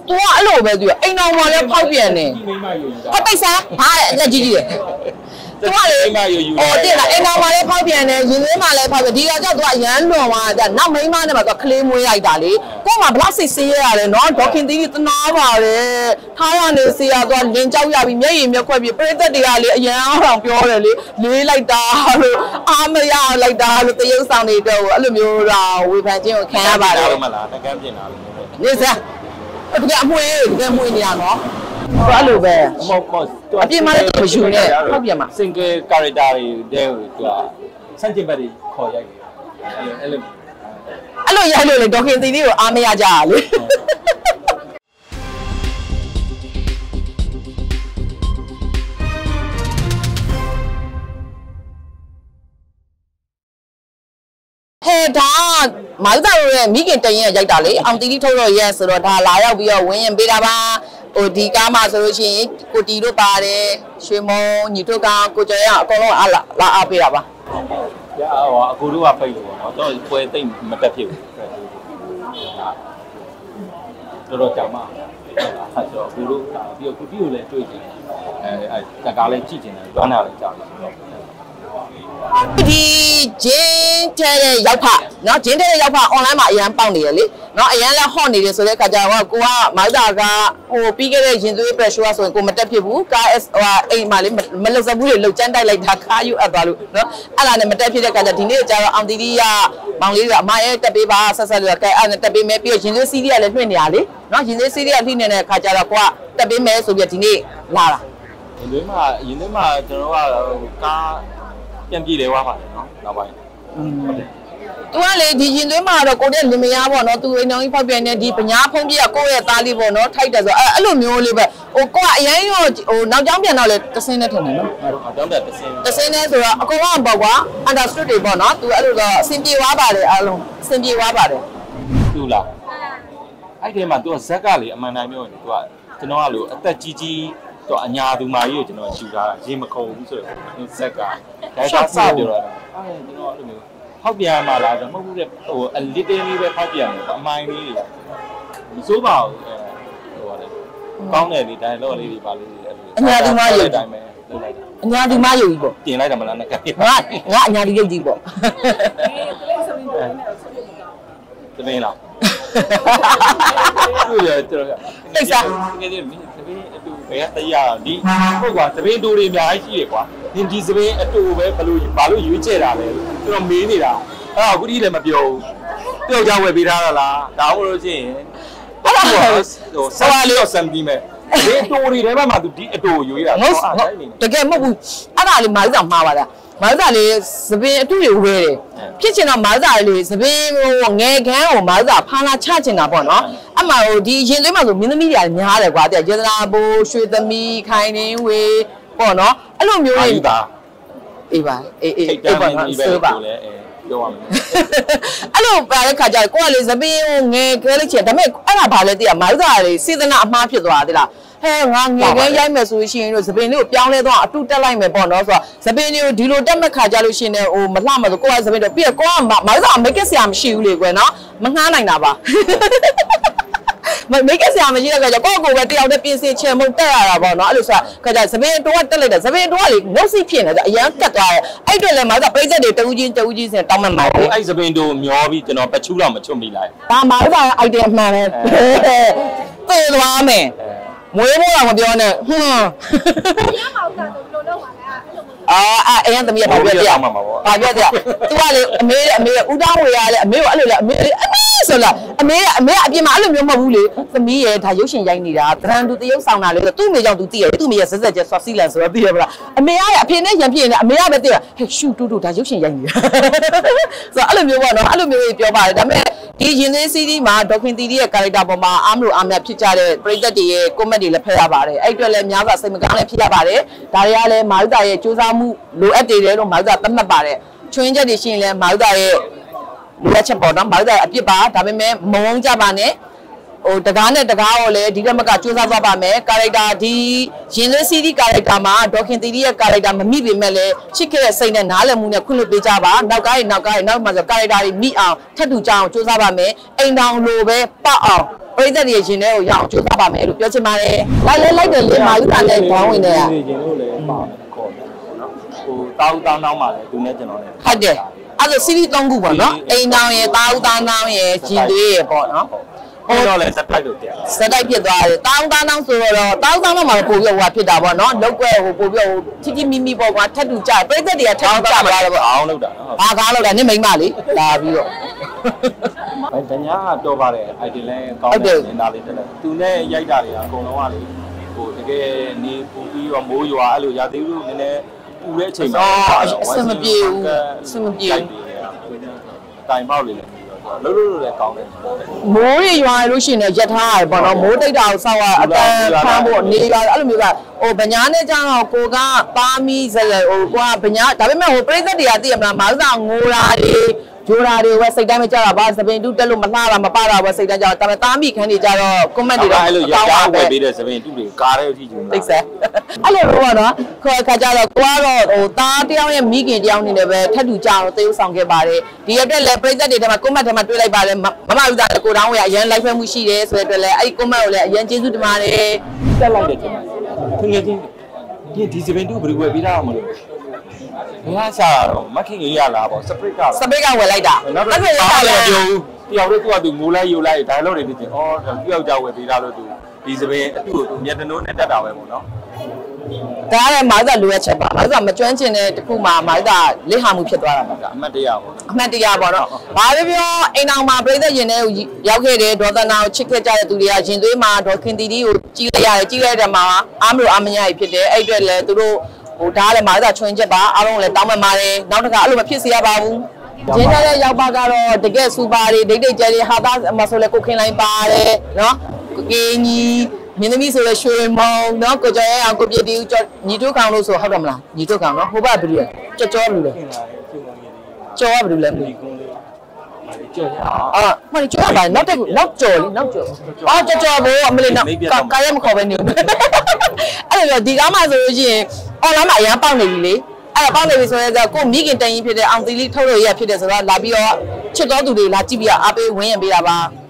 多老呗对，哎那我来跑遍呢，他背啥？他那几几？多嘞，哦对了，哎那我来跑遍呢，因为嘛来跑遍，第二叫多人乱哇的，那没嘛那么多克里木来打哩，我嘛不拉谁谁呀嘞，那多肯定是哪话嘞，他让你谁呀多人教育比免疫免快比，不是这地下哩，人行标嘞哩，你来打咯，阿妹呀来打咯，都有上那个，阿鲁苗啦，我反正我看吧嘞。你是？不给阿妹，不给阿妹你啊喏。ဘာလို့ပဲအပြင်မှာလည်းမယူနဲ့ဟုတ်ပြန်မှာ single character တွေတဲ့သူကစန့်ကျင်ဘက်တွေခေါ်ရိုက်တယ်အဲ့လိုရိုက်လို့လေဒေါခင်သီလေးကိုအားမရကြရလေဟဲ့ဒါမောင်သားရဲ့မိခင်တရင်ရိုက်တာလေအောင်တီတီထုတ်တော့ရဲဆိုတော့ဒါလာရောက်ပြီးတော့ဝင်းရင်ပေးတာပါဟိုဒီကားမှာဆိုလို့ရှိရင်ကိုတီတို့ပါတယ်ရွှေမုံညီတို့ကကိုကျော်ရအကုန်လုံးလာအားပေးတာပါရဟောအကူတို့ကပိတ်လို့ပေါ့နော်တော့ပွဲသိမ့်မတက်ဖြစ်ဘူးတော်ကြာမှအဲ့တော့အကူတို့ပြီးတော့ကိုတီကိုလည်းတွေ့ကြတယ်တကားလည်းကြည့်ကျင်တယ်တွန်းတာလည်းကြာတယ်ဒီဂျင်းထဲတဲ့ရောက်ဖနော်ဂျင်းထဲတဲ့ရောက်ဖ online မှာအရန်ပေါက်နေရလေနော်အရန်လည်းဟော့နေတယ်ဆိုတဲ့ခါကျတော့ကိုကမောက်တာကဟိုပြီးခဲ့တဲ့ရင်သွေးပဲရှိုးဆိုရင်ကိုမတက်ဖြစ်ဘူးကား S ဟိုအိမ်မှာလေမလုံစဘူးလေလုံကျန်းတိုက်လိုက်တာခါယူအပ်သွားလို့နော်အဲ့ဒါနဲ့မတက်ဖြစ်တဲ့ခါကျဒီနေ့ကျတော့အောင်တီတီကမောင်လေးကအမရဲ့တက်ပေးပါဆက်ဆက်လို့ကဲအဲ့နဲ့တက်ပေးမယ်ပြီးတော့ရင်သွေးစီးရီးကလည်းလွှင့်နေရလေနော်ရင်သွေးစီးရီးကလှိနေတဲ့ခါကျတော့ကိုကတက်ပေးမယ်ဆိုပြီးဒီနေ့လာတာရင်သွေးမှာကျွန်တော်ကကားပြန်ပြေတယ်ဝါပါတယ်နော်နောက်ပိုင်းသူကလေဒီရင်သွေးမှာတော့ကိုတဲ့လင်မယားပေါ့နော်သူအိမ်တော်ကြီးဖောက်ပြန်နေဒီပညာဖုံးပြကကိုယ့်ရဲ့သားလေးပေါ့နော်ထိုက်တယ်ဆိုအဲ့လိုမျိုးလေးပဲဟိုကိုကအရင်ရောဟိုနောက်ကျောင်းပြန်တော့လေတဆင်းနဲ့ထင်တယ်နော်နောက်ကျောင်းပြန်တဆင်းနဲ့ဆိုတော့အကုန်လုံးပေါ့ကွာ understood တွေပေါ့နော်သူအဲ့လိုတော့အဆင်ပြေသွားပါတယ်အားလုံးအဆင်ပြေသွားပါတယ်သူလားအဲ့ဒီမှာသူကဇက်ကလေအမှန်တိုင်းပြောရင်သူကကျွန်တော်ကလို့အသက်ကြီးတော့အညာသူမာကြီးကိုကျွန်တော်ယူထားတာရေမခုံဘူးဆိုတော့ဇက်ကဒါကစပြောတာအဲ့ကျွန်တော်အဲ့လိုမျိုးဖောက်ပြန်มาလားဆိုမဟုတ်ဘူးတဲ့ဟိုအလစ်တင်းလေးပဲဖောက်ပြန်တယ်အမိုင်းလေးတွေမစိုးပါဘူးဟိုပါလေကောင်းတယ်ဒီတိုင်းတော့လေးတွေပါလေးအဲ့လိုအညာသူမရုပ်တိုင်းပဲလုပ်လိုက်တာအညာသူမရုပ်ကြီးပေါ့တင်လိုက်တယ်မလားငါအညာသူရုပ်ကြီးပေါ့သမင်းလားသူရတော့တိတ်စားငယ်ချင်းသမင်းအတူပဲတရားဒီဟုတ်ကွာသမင်းတူတွေအများကြီးရှိရကွာဒီသမင်းအတူပဲဘာလို့ရွေးချယ်တာလဲကျွန်တော်မေးနေတာအဲ့အခုဒီလည်းမပြောဘူးတယောက်ကြောင့်ဝယ်ပေးထားတာလားဒါမှမဟုတ်ချင်းအဲ့ဒါဟိုဆာလေးရောစံပြီးမဲ့ဒီအတူတွေထဲမှာသူဒီအတူရွေးတာတကယ်မဟုတ်ဘူးအဲ့ဒါလေးမိုင်းဆောင်မှားပါလားမာဇာလေးသပင်အတူတွေဝဲတယ်ဖြစ်ချင်တော့မာဇာလေးသပင်ဟိုငယ်ခန်းကိုမာဇာဖာလာချချင်တာပေါ့နော်အမှဟိုဒီရင်သွေးမှာဆိုမင်းသမီးတွေများတယ်ကွာတဲ့ရေသနာဘိုးရွှေသမီးခိုင်နေဝေပေါ့နော်အဲ့လိုမျိုးတွေအေးပါအေးပါဆိုပါပြောရမယ်အဲ့လိုပါတဲ့ခါကျကိုကလေသပင်ဟိုငယ်ခဲလိုက်ချင်ဒါပေမဲ့အဲ့ဒါဘာလဲသိရမာဇာလေးစေတနာအမှားဖြစ်သွားတယ်လားဟဲ့ငါငယ်ခဲရိုက်မယ်ဆိုရှင်တို့သပင်လေးကိုပြောင်းလဲတော့အတူတက်လိုက်မယ်ပေါ့နော်ဆိုတော့သပင်လေးကိုဒီလိုတက်မဲ့ခါကြလို့ရှင်နေဟိုမလှမဆိုကိုကသပင်တော့ပြီးတော့ကိုကမောင်စားမိတ်ကဆရာမရှိဘူးလေကွယ်နော်မငှားနိုင်တာပါမိတ်ကဆရာမရှိတဲ့ခါကျကိုပဲတယောက်တည်းပြင်ဆင်ချင်မှုတက်ရတာပေါ့နော်အဲ့လိုဆိုခါကျသပင်တော့တက်လိုက်တယ်သပင်တော့လေနှုတ်စိဖြစ်နေတယ်အရန်ကတ်သွားတယ်အဲ့တွေ့လဲမောင်စားပိတ်သက်တွေတူးချင်းစင်တောင်းမှမှာအဲ့သပင်တို့မျောပြီးကျွန်တော်ပချူးတော့မချွတ်မိလိုက်ဒါမောင်စားအိုက်ဒီယာမှန်တယ်သေသွားမယ်မွေးမိုးတော့မပြောနဲ့ဟွန်းရမအောင်တာဆိုဘယ်လိုလုပ်ပါလဲအဲ့ရန်သမီးကဘာပြောပြအောင်မှာပေါ့ဘာပြောပြသူကလေအမေဦးတောင်းဝေရလေအမေကိုအဲ့လိုလေအမေဆိုလားအမေအပြင်မှာအဲ့လိုမျိုးမဟုတ်ဘူးလေသမီးရဲ့ဒါရုပ်ရှင်ရိုက်နေတာဒရန်သူတရုပ်ဆောင်တာလေသူ့မိကြောင့်သူသိရတယ်သူ့မိရဲ့ဆက်ကျဆော့စီလန်ဆိုတော့သိရပါလားအမေကအဖေနဲ့ရံပြင်းနေအမေကပဲသိရဟဲ့ရှူတူဒါရုပ်ရှင်ရိုက်နေတာဆိုတော့အဲ့လိုမျိုးပေါ့နော်အဲ့လိုမျိုးကြီးပြောပါတယ်ဒါပေမဲ့ဒီရင်သွေးစီးဒီမှာဒေါခင်တီတီရဲ့ character ပေါ်မှာအားမလို့အားမဖြစ်ကြတဲ့ပရိသတ်တွေရဲ့ comment တွေလည်းဖတ်ရပါတယ်အဲ့အတွက်လည်းများစွာစိတ်မကောင်းလည်းဖြစ်ရပါတယ်ဒါတွေကလည်းမာရုတာရဲ့စူးစမ်းမှုလိုအပ်တယ်လို့မာရုတာသတ်မှတ်ပါတယ်ချွင်းချက်တွေရှိရင်လည်းမာရုတာရဲ့လိုအပ်ချက်ပေါ်တော့မာရုတာအပြစ်ပါဒါပေမဲ့မုံကြပါနဲ့တကားနဲ့တကားကိုလည်းဒီတက်မကစူးစမ်းသွားပါမယ်ကာရိုက်တာဒီရင်သွေးစီးဒီကာရိုက်တာမှာဒေါခင်တီတီရဲ့ကာရိုက်တာမမိပေမဲ့လည်းချစ်ခဲ့တဲ့စိတ်နဲ့နားလည်မှုနဲ့ခွင့်လွှတ်ပေးကြပါနောက်ကားမှာဆိုကာရိုက်တာတွေမိအောင်ထပ်တူကြအောင်စူးစမ်းပါမယ်အိမ်တောင်လိုပဲပတ်အောင်ပရိသတ်တွေရင်ထဲကိုရအောင်စူးစမ်းပါမယ်လို့ပြောချင်ပါတယ်လိုက်တယ်လေမာလူတာနဲ့ခေါင်းဝင်နေတာရင်တို့လည်းပါခေါ်တယ်နော်ဟိုတောင်းတောင်းမှာလည်းသူနဲ့ကျွန်တော်နဲ့ဟုတ်တယ်အဲ့ဒါစီးရီး3ခုပေါ့နော်အိမ်တောင်ရဲ့တောင်းတောင်းရဲ့ဂျင်သွေးရဲ့ပေါ့နော်ဟိုတော့လည်းစက်တိုက်လို့တရားစက်တိုက်ဖြစ်သွားတယ်တောင်းဆိုတော့တောင်းမှာပို့ပြီးဟိုဖြစ်တာပေါ့နော်လောက်ကွဲဟိုပို့ပြီးဟိုချီမီပေါ့ကွာထပ်တူကြပြိသက်တွေကထပ်တူကြပါလားပေါ့အောင်လောက်တာနော်ဘာကားလောက်တာနင့်မိမလေးလာပြီးတော့တညာကတော့ပါတယ် item လဲကောင်းတယ်နေတာလေးတက်တယ်သူနဲ့ရိုက်တာတွေအကုန်လုံးကလေဟိုတကယ်နေပူပြီးတော့မိုးရွာအဲ့လိုရာသီဥတုနည်းနည်းပူတဲ့အချိန်မှာအဆင်မပြေဘူးတိုင်ပေါက်လေးလည်းလို့လည်းကောင်းတယ်မိုးရရွာလို့ရှိရင်ရက်ထားရတယ်ပေါ့နော်မိုးတိတ်တာကိုစောက်ရအတန်ဖမ်းဖို့နေရွာအဲ့လိုမျိုးကဟိုဗညာနဲ့ကြောင်းတော့ကိုကပါမီဇရဟိုကွာဗညာဒါပေမဲ့ဟိုပြိသက်တွေကသိရမလားမဟုတ်တော့ငိုတာတွေဂျိုရာတွေဝက်စိတ်တိုင်းမကြတာပါစပင်တူတက်လို့မလှတာမပတာဝက်စိတ်တိုင်းကြတော့ဒါပေမဲ့တားမိခန်းတွေကြတော့ comment တွေတော့အဲ့လိုရတာဝယ်ပေးတဲ့စပင်တူတွေကားတဲ့အထိကျူနေတာသိစဲအဲ့လိုတော့နော်ခေါ်ခါကြတော့ကိုကတော့ဟိုတားတယောက်ရဲ့မိခင်တယောက်နေတယ်ပဲထပ်တူကြတော့သေုပ်ဆောင်ခဲ့ပါတယ်ဒီအတွက်လည်းပြိသက်တွေထဲမှာ comment ထဲမှာတွေ့လိုက်ပါတယ်မမဥစားကိုတောင်းဝယ်အရင်လိုက်ဖက်မှုရှိတယ်ဆိုတဲ့အတွက်လည်းအဲ့ဒီ comment ကိုလည်းအရင်ကျေးဇူးတင်ပါတယ်တက်လိုက်တယ်ကျွန်တော်သူငယ်ချင်းဒီစပင်တူဘယ်လိုဝယ်ပေးတာမလို့ဘယ်ဟာရှာတော့မခင်ကြီးရလားပေါ့စပရစ်ကဝယ်လိုက်တာအဲ့ဒါလည်းပြောဘူးတယောက်တော့သူကသူငိုလိုက်ယူလိုက်ဒါလို့နေနေချင်းဩတယောက်ကြောက်ဝယ်ပေးတာလို့သူဒီစပင်အတူကိုသူမျက်နှာနဲ့တက်တာပဲပေါ့နော်ဒါလည်းမာသာလိုရချက်ပါမာသာမကျွမ်းကျင်တဲ့တခုမှမာသာလက်ဟာမှုဖြစ်သွားတာပါအမှတ်တရပေါ့အမှတ်တရပေါ့နော်ဘာပဲပြောအိမ်အောင်မှာပြိသက်ရင်ထဲကိုရောက်ခဲ့တယ်ဒေါသနာကိုချစ်ခဲ့ကြတဲ့သူတွေကရင်သွေးမှာဒေါခင်တီတီကိုကြီးလိုက်ရတယ်ကြီးလိုက်တဲ့မှာအားမလို့အမညာကြီးဖြစ်တယ်အဲ့အတွက်လည်းသူတို့ဟိုဒါလည်းမာသာချွင်းချက်ပါအားလုံးလည်းတောင်းပန်ပါတယ်နောက်တစ်ခါအဲ့လိုမဖြစ်စေရပါဘူးဂျင်းတဲ့ရောက်ပါကတော့တကယ်စူပါတွေဒိတ်ကျဲတွေဟာသားမဆိုလဲကိုခင်လိုက်ပါတယ်နော်ကင်းကြီးမင်းသမီးဆိုလဲရွှေမောင်နော်ကိုကျော်ရဲ့အောင်ကိုပြည့်တီဦးညီတို့ကောင်လို့ဆိုဟုတ်တယ်မလားညီတို့ကောင်နော်ဟိုဘဘယ်လိုလဲကြောဘူးလေကြောဘယ်လိုလဲကြော်ရမင်းကြောပါနောက်ကြော်လေနောက်ကြော်အော်ကြောဘိုးအမလေးနောက်ကာရမခေါ်ပဲနေအဲ့တော့ဒီကားမှဆိုလို့ရှိရင်အော်လာမှအရင်ပေါက်နေပြီလေအဲ့ပေါက်နေပြီဆိုတော့ကိုမိခင်တန်ရင်ဖြစ်တဲ့အောင်သီလီထုတ်လို့ရဖြစ်တယ်ဆိုတော့လာပြီးတော့ချစ်တော်သူတွေလာကြည့်ပြီးအားပေးဝင်းရံပေးတာပါ